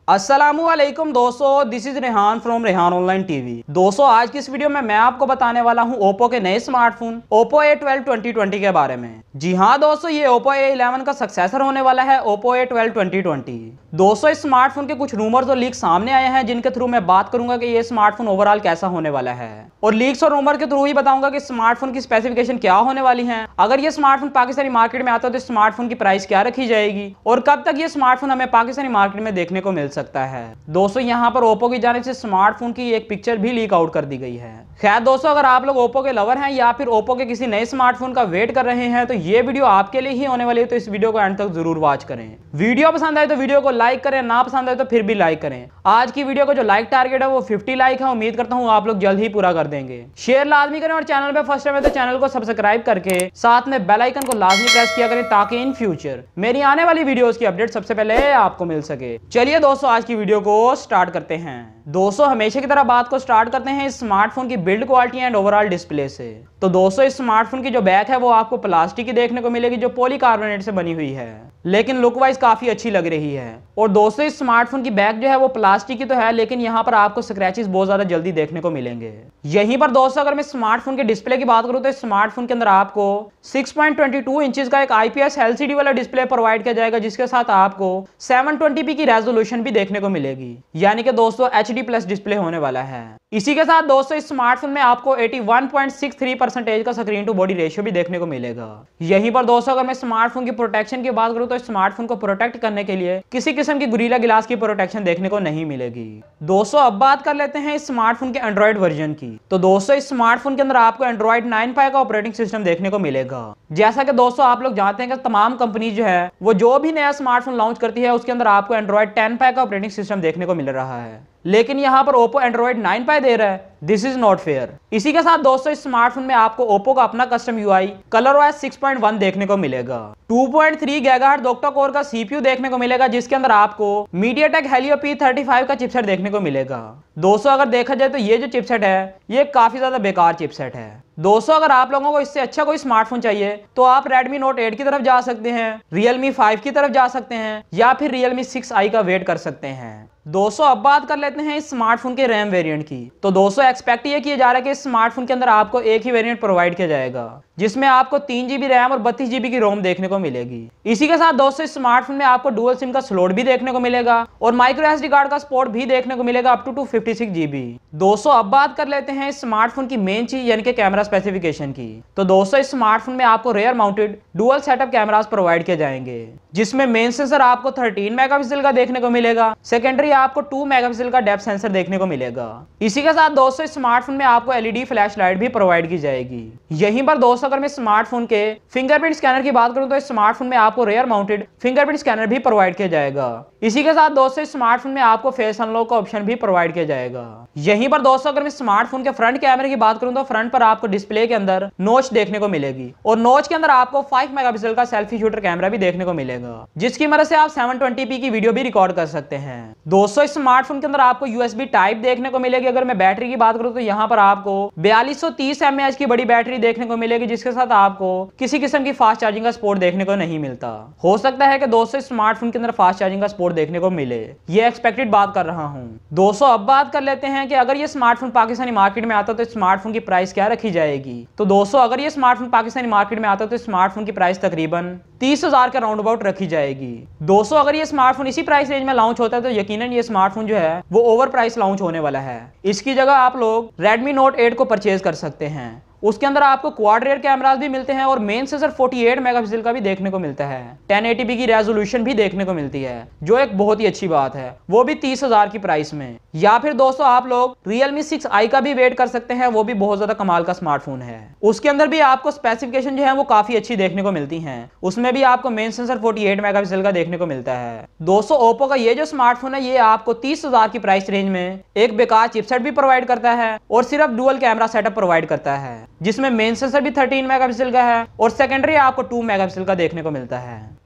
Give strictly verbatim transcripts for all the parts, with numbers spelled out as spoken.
अस्सलामुअलैकुम दोस्तों, this is Rehan from Rehan online TV. दोस्तों, आज की इस वीडियो में मैं आपको बताने वाला हूं ओप्पो के नए smartphone Oppo A twelve twenty twenty के बारे में। जी हां दोस्तों, ये ओप्पो ए इलेवन का सक्सेसर होने वाला है Oppo A twelve twenty twenty. दोस्तों, इस स्मार्टफोन के कुछ रूमर्स और लीक सामने आए हैं जिनके थ्रू मैं बात करूंगा कि ये स्मार्टफोन ओवरऑल कैसा होने वाला है, और लीक्स और रूमर के थ्रू ही बताऊंगा कि स्मार्टफोन की स्पेसिफिकेशन क्या होने वाली है, अगर ये स्मार्टफोन पाकिस्तानी मार्केट में आता है तो स्मार्टफोन की प्राइस क्या रखी जाएगी, और कब तक ये स्मार्टफोन हमें पाकिस्तानी मार्केट में देखने को मिल सकता है। दोस्तों, यहाँ पर ओप्पो की जानिब से स्मार्टफोन की एक पिक्चर भी लीक आउट कर दी गई है। खैर दोस्तों, अगर आप लोग ओप्पो के लवर हैं या फिर ओप्पो के किसी नए स्मार्टफोन का वेट कर रहे हैं तो ये वीडियो आपके लिए ही होने वाली है, तो इस वीडियो को एंड तक जरूर वॉच करें। वीडियो पसंद आए तो वीडियो को लाइक करें, ना पसंद आए तो फिर भी लाइक करें। आज की वीडियो को जो लाइक टारगेट है वो फिफ्टी लाइक है, उम्मीद करता हूँ आप लोग जल्द ही पूरा कर देंगे। शेयर लाजमी करें और चैनल पे फर्स्ट टाइम है तो चैनल को सब्सक्राइब करके साथ में बेल आइकन को लाजमी प्रेस किया करें ताकि इन फ्यूचर मेरी आने वाली वीडियोस की अपडेट सबसे पहले आपको मिल सके। चलिए दोस्तों, आज की वीडियो को स्टार्ट करते हैं। दोस्तों, हमेशा की तरह बात को स्टार्ट करते हैं इस स्मार्टफोन की build quality and overall display से। तो दोस्तों, इस स्मार्टफोन की जो बैक है वो आपको प्लास्टिक की देखने को मिलेगी जो पॉलीकार्बोनेट से बनी हुई है, लेकिन लुक वाइज काफी अच्छी लग रही है। और दोस्तों, इस स्मार्टफोन की बैक जो है वो प्लास्टिक की तो है, लेकिन यहाँ पर आपको स्क्रैचेस बहुत ज्यादा जल्दी देखने को मिलेंगे। यहीं पर दोस्तों, अगर मैं स्मार्टफोन के डिस्प्ले की बात करूं तो इस स्मार्टफोन के अंदर आपको six point two two inches का एक आईपीएस एलसीडी वाला डिस्प्ले प्रोवाइड किया जाएगा, जिसके साथ आपको सेवन ट्वेंटी पी की रेजोल्यूशन भी देखने को मिलेगी, यानी कि दोस्तों एचडी प्लस डिस्प्ले होने वाला है। इसी के साथ दोस्तों, इस स्मार्टफोन में आपको इक्यासी पॉइंट सिक्स थ्री परसेंटेज का स्क्रीन टू बॉडी रेशियो भी देखने को मिलेगा। यहीं पर दोस्तों, अगर मैं स्मार्टफोन की प्रोटेक्शन की बात करूं तो स्मार्टफोन को प्रोटेक्ट करने के लिए किसी किस्म की गोरिल्ला ग्लास की प्रोटेक्शन देखने को नहीं मिलेगी। दोस्तों, अब बात कर लेते हैं इस स्मार्टफोन के एंड्रॉइड वर्जन की। तो दोस्तों, इस स्मार्टफोन के अंदर आपको एंड्रॉइड नाइन पाई का ऑपरेटिंग सिस्टम देखने को मिलेगा। जैसा कि दोस्तों आप लोग जानते हैं कि तमाम कंपनी जो है वो जो भी नया स्मार्टफोन लॉन्च करती है उसके अंदर आपको एंड्रॉइड टेन पाई का ऑपरेटिंग सिस्टम देखने को मिल रहा है, लेकिन यहां पर ओप्पो एंड्रॉइड नाइन पाई दे रहा है। This is not fair. इसी के साथ दोस्तों, इस स्मार्टफोन में आपको ओप्पो का अपना custom UI colour OS six point one देखने को मिलेगा। Two point three gigahertz octa core का सीपीयू देखने को मिलेगा, जिसके अंदर आपको MediaTek Helio P thirty five का चिपसेट देखने को मिलेगा। दोस्तों, अगर देखा जाए तो ये जो चिपसेट है ये काफी ज्यादा बेकार चिपसेट है। दोस्तों, अगर आप लोगों को इससे अच्छा कोई स्मार्टफोन चाहिए तो आप रेडमी नोट एट की तरफ जा सकते हैं, रियलमी फाइव की तरफ जा सकते हैं, या फिर रियलमी सिक्स आई का वेट कर सकते हैं। दोस्तों, अब बात कर लेते हैं इस स्मार्टफोन के रैम वेरिएंट की। तो दोस्तों, एक्सपेक्ट ये किया जा रहा है कि इस स्मार्टफोन के अंदर आपको एक ही वेरिएंट प्रोवाइड किया जाएगा, जिसमें आपको तीन जीबी रैम और बत्तीस जीबी की रोम देखने को मिलेगी। इसी के साथ दोस्तों, इस स्मार्टफोन में आपको डुअल सिम का स्लॉट भी देखने को मिलेगा और माइक्रो एसडी कार्ड का सपोर्ट भी देखने को मिलेगा up to two fifty six GB. दोस्तों, अब बात कर लेते हैं इस स्मार्टफोन की मेन चीज यानी कि कैमरा स्पेसिफिकेशन की। तो दोस्तों, इस स्मार्टफोन में आपको rear mounted dual setup cameras provide किए जाएंगे, जिसमें मेन सेंसर आपको थर्टीन मेगापिक्सल का देखने को मिलेगा, सेकेंडरी आपको टू मेगापिक्सल का डेप्थ सेंसर देखने को मिलेगा। इसी के साथ दोस्तों, इस स्मार्टफोन में आपको एलईडी फ्लैश लाइट भी प्रोवाइड की जाएगी। यहीं पर दोस्तों, अगर मैं स्मार्टफोन के फिंगरप्रिंट स्कैनर की बात करूं तो इस स्मार्टफोन में आपको रेयर माउंटेड फिंगरप्रिंट स्कैनर भी प्रोवाइड किया जाएगा। इसी के साथ दोस्तों, इस स्मार्टफोन में आपको फेस अनलॉक का ऑप्शन भी प्रोवाइड किया जाएगा। यहीं पर दोस्तों, अगर मैं स्मार्टफोन के फ्रंट कैमरे की बात करूं तो फ्रंट पर आपको डिस्प्ले के अंदर नोच देखने को मिलेगी, और नोच के अंदर आपको फाइव मेगापिक्सल का सेल्फी शूटर कैमरा भी देखने को मिलेगा, जिसकी मदद से आप सेवन ट्वेंटी पी की वीडियो भी रिकॉर्ड कर सकते हैं। दोस्तों, इस स्मार्टफोन के अंदर आपको यूएसबी टाइप देखने को मिलेगी। अगर मैं बैटरी की बात करूं तो यहाँ पर आपको बयालीस सौ तीस एमएएच की बड़ी बैटरी देखने को मिलेगी, जिसके साथ आपको किसी किस्म की फास्ट चार्जिंग का सपोर्ट देखने को नहीं मिलता। हो सकता है कि दोस्तों स्मार्टफोन के अंदर फास्ट चार्जिंग का सपोर्ट देखने को मिले, ये एक्सपेक्टेड बात कर रहा हूं। दोस्तों, अब बात कर लेते हैं कि अगर ये स्मार्टफोन पाकिस्तानी मार्केट में आता तो स्मार्टफोन की प्राइस क्या रखी जाएगी। तो दोस्तों, अगर ये स्मार्टफोन पाकिस्तानी मार्केट में आता तो स्मार्टफोन की प्राइस तकरीबन तीस हजार के राउंड अबाउट रखी जाएगी। दोस्तों, अगर ये स्मार्टफोन इसी प्राइस रेंज में लॉन्च होता है तो यकीनन ये स्मार्टफोन जो है वो ओवर प्राइस लॉन्च होने वाला है। इसकी जगह आप लोग रेडमी नोट एट को परचेज कर सकते हैं। उसके अंदर आपको क्वाड रेयर कैमरास भी मिलते हैं और मेन सेंसर अड़तालीस मेगापिक्सल का भी देखने को मिलता है। टेन एटी पी की रेजोल्यूशन भी देखने को मिलती है, जो एक बहुत ही अच्छी बात है, वो भी तीस हजार की प्राइस में। या फिर दोस्तों, आप लोग रियलमी सिक्स आई का भी वेट कर सकते हैं, वो भी बहुत ज्यादा कमाल का स्मार्टफोन है। उसके अंदर भी आपको स्पेसिफिकेशन जो है वो काफी अच्छी देखने को मिलती है। उसमें भी आपको मेन सेंसर अड़तालीस मेगापिक्सल का देखने को मिलता है। दोस्तों, ओप्पो का ये जो स्मार्टफोन है ये आपको तीस हजार की प्राइस रेंज में एक बेकार चिपसेट भी प्रोवाइड करता है और सिर्फ डुअल कैमरा सेटअप प्रोवाइड करता है, जिसमें मेन सेंसर भी थर्टीन मेगापिक्सल का है और सेकेंडरी आपको टू मेगापिक्सल का देखने को मिलता है।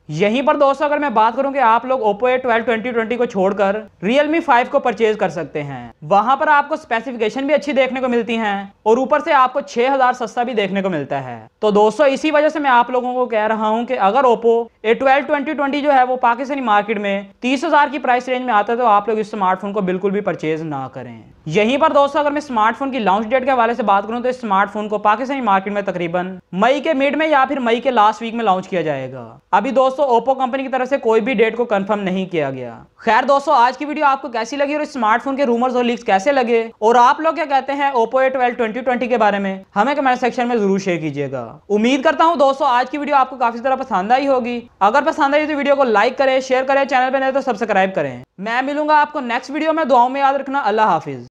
यहीं पर दोस्तों अगर मैं बात करूं कि आप लोग Oppo A twelve twenty twenty को छोड़कर Realme फाइव को परचेज कर सकते हैं। वहां पर आपको स्पेसिफिकेशन भी अच्छी देखने को मिलती हैं और ऊपर से आपको छह हज़ार सस्ता भी देखने को मिलता है। तो दोस्तों इसी वजह से मैं आप लोगों को कह रहा हूं कि अगर Oppo A twelve twenty twenty जो है वो पाकिस्तानी मार्केट में तीस हज़ार की प्राइस रेंज में आता है तो आप लोग इस स्मार्टफोन को बिल्कुल भी परचेज ना करें। यहीं पर दोस्तों अगर मैं स्मार्टफोन की लॉन्च डेट के हवाले से बात करूं तो इस स्मार्टफोन को पाकिस्तानी मार्केट में तकरीबन मई के मिड में या फिर मई के लास्ट वीक में लॉन्च किया जाएगा। अभी दोस्तों ओप्पो कंपनी की तरफ से कोई भी डेट को कंफर्म नहीं किया गया। खैर दोस्तों आज की वीडियो आपको कैसी लगी और इस स्मार्टफोन के रूमर्स और लीक्स कैसे लगे और आप लोग क्या कहते हैं Oppo A twelve twenty twenty के बारे में हमें कमेंट सेक्शन में जरूर शेयर कीजिएगा। उम्मीद करता हूं दोस्तों आज की वीडियो आपको काफी तरह पसंद आई होगी। अगर पसंद आई तो वीडियो को लाइक करें, शेयर करें, चैनल पर नए तो सब्सक्राइब करें। मैं मिलूंगा आपको नेक्स्ट वीडियो में। दुआओं में याद रखना। अल्लाह हाफिज।